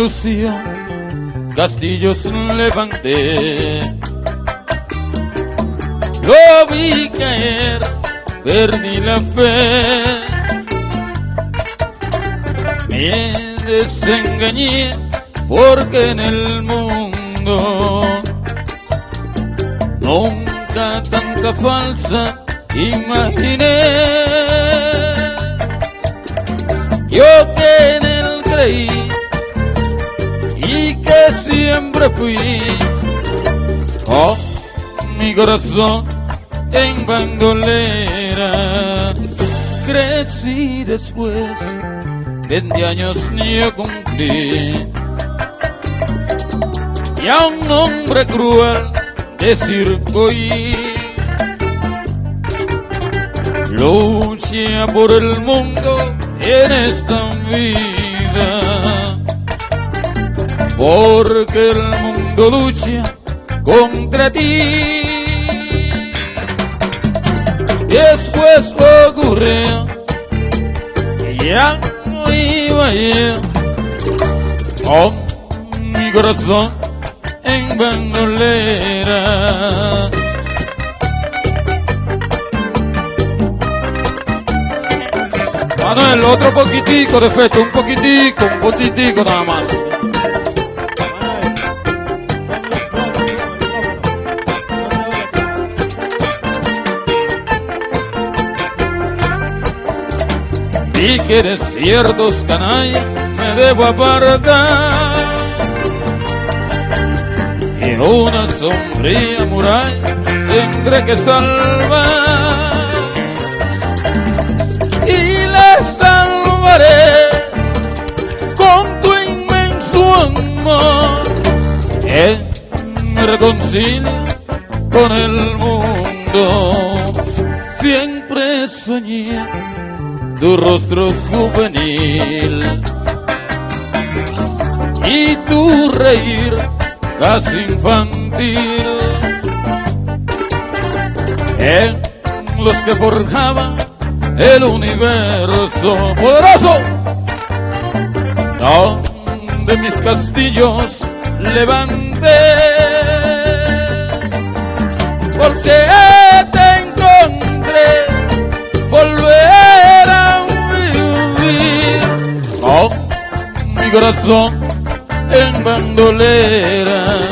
ilusión castillos levanté. Lo vi caer, perdí la fe, me desengañé porque en el mundo nunca tanta falsa imaginé. Yo que en él creí y que siempre fui con mi corazón en bandolera. Crecí después, 20 años yo cumplí, y a un hombre cruel de circo y lucha por el mundo en esta vida, porque el mundo lucha contra ti. Después ocurrió que ya no iba yo con mi corazón en bandolera. Manuel, otro poquitico de efecto, un poquitico nada más. Y que de ciertos canallas me debo apartar, y una sombría muralla tendré que salvar, y la salvaré con tu inmenso amor que me reconcilia con el mundo. Siempre soñé tu rostro juvenil y tu reír casi infantil, en los que forjaban el universo poderoso, donde mis castillos levanté, porque te encontré volver a vivir con mi corazón en bandolera.